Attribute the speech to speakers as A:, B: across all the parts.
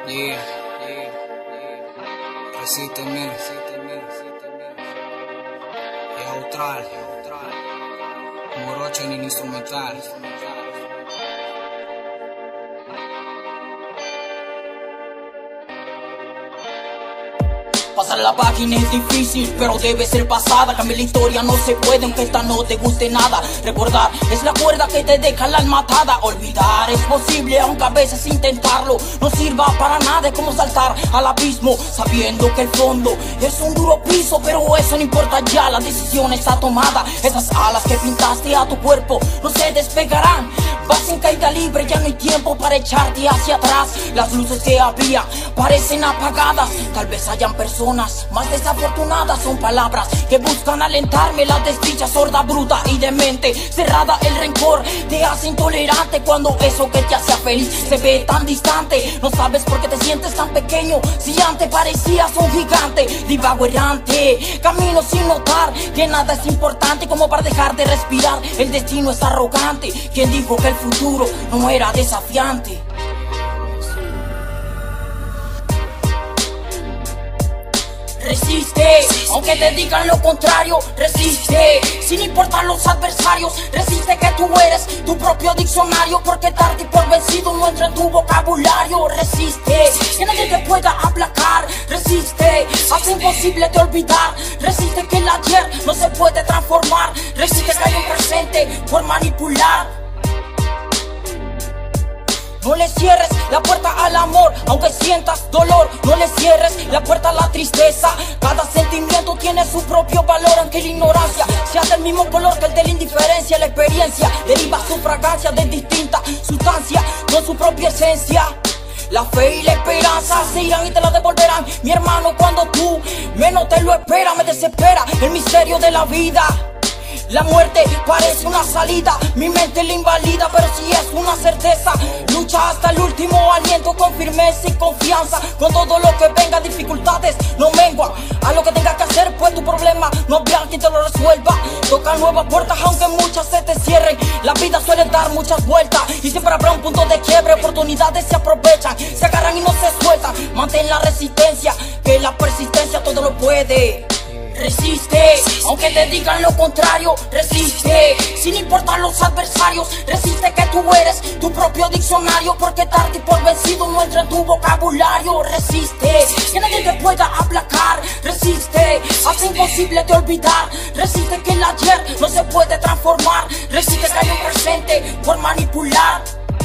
A: Yeah, resíteme, es austral, morocho en el instrumental.
B: Pasar la página es difícil, pero debe ser pasada. Cambiar la historia no se puede, aunque esta no te guste nada. Recordar es la cuerda que te deja la alma atada. Olvidar es posible, aunque a veces intentarlo no sirva para nada. Es como saltar al abismo, sabiendo que el fondo es un duro piso. Pero eso no importa ya, la decisión está tomada. Esas alas que pintaste a tu cuerpo no se despegarán. Vas en caída libre, ya no hay tiempo para echarte hacia atrás. Las luces que había parecen apagadas. Tal vez hayan personas más desafortunadas. Son palabras que buscan alentarme. La desdicha sorda, bruta y demente, cerrada, el rencor te hace intolerante. Cuando eso que te hacía feliz se ve tan distante, no sabes por qué te sientes tan pequeño si antes parecías un gigante. Divago errante, camino sin notar que nada es importante como para dejar de respirar. El destino es arrogante. Quien dijo que el futuro no era desafiante? Resiste, aunque te digan lo contrario. Resiste, sin importar los adversarios. Resiste, que tú eres tu propio diccionario. Porque darte por vencido no entra en tu vocabulario. Resiste, que nadie te pueda aplacar. Resiste, hace imposible de olvidar. Resiste, que el ayer no se puede transformar. Resiste, que hay un presente por manipular. No le cierres la puerta al amor, aunque sientas dolor. No le cierres la puerta a la tristeza. Cada sentimiento tiene su propio valor, aunque la ignorancia sea del mismo color que el de la indiferencia. La experiencia deriva su fragancia de distinta sustancia, con su propia esencia. La fe y la esperanza se irán y te la devolverán. Mi hermano, cuando tú menos te lo esperas, me desespera el misterio de la vida. La muerte parece una salida, mi mente la invalida, pero si es una certeza. Lucha hasta el último aliento con firmeza y confianza. Con todo lo que venga, dificultades no mengua. A lo que tengas que hacer, pues tu problema no habrá quien te lo resuelva. Toca nuevas puertas, aunque muchas se te cierren. La vida suele dar muchas vueltas y siempre habrá un punto de quiebre. Oportunidades se aprovechan, se agarran y no se sueltan. Mantén la resistencia, que la persistencia todo lo puede. Resiste, aunque te digan lo contrario. Resiste, sin importar los adversarios. Resiste, que tú eres tu propio diccionario. Porque darte por vencido no entra en tu vocabulario. Resiste, que nadie te pueda aplacar. Resiste, hace imposible de olvidar. Resiste, que el ayer no se puede transformar. Resiste, que hay un presente por manipular.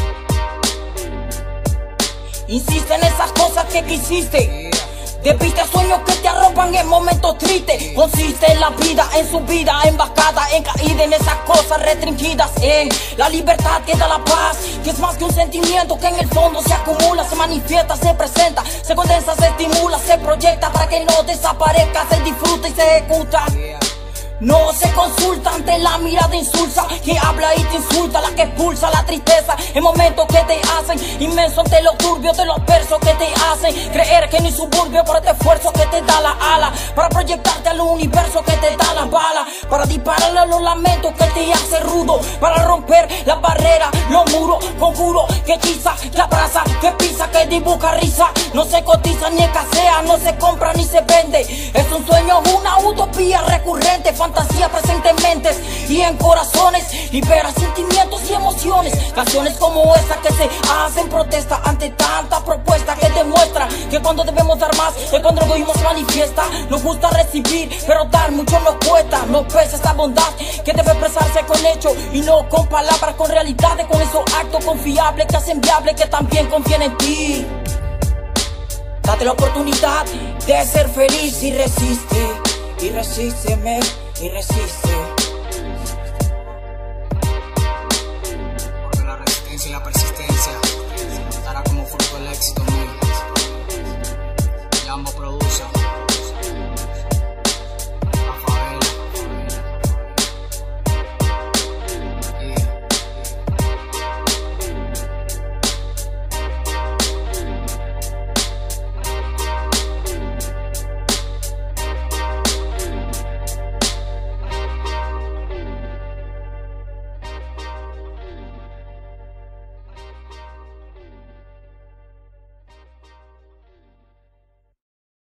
B: Insiste en esas cosas que quisiste. Despiste sueños que te arropan en momentos tristes. Consiste en la vida, en su vida embajada, en caída en esas cosas restringidas. En la libertad que da la paz, que es más que un sentimiento que en el fondo se acumula, se manifiesta, se presenta, se condensa, se estimula, se proyecta para que no desaparezca, se disfruta y se ejecuta. No se consulta ante la mirada insulsa que habla y te insulta, la que expulsa la tristeza en momentos que te hacen inmenso ante los turbios de los versos que te hacen creer que ni suburbio por este esfuerzo que te da la ala para proyectarte al universo que te da las balas, para dispararle a los lamentos que te hace rudo, para romper las barreras, los muros, conjuro que hechiza, que abraza, que pisa, que dibuja risa. No se cotiza ni escasea, no se compra ni se vende. Es un sueño, una utopía recurrente, fantasía presente en mentes y en corazones. Libera sentimientos y emociones. Canciones como esta que se hacen protesta ante tanta propuesta que demuestra que cuando debemos dar más es cuando el egoísmo se manifiesta. Nos gusta recibir, pero dar mucho nos cuesta. No pesa esta bondad que debe expresarse con hechos y no con palabras, con realidades, con esos actos confiables que hacen viable que también confíen en ti. Date la oportunidad de ser feliz y resiste, y resísteme, y resiste.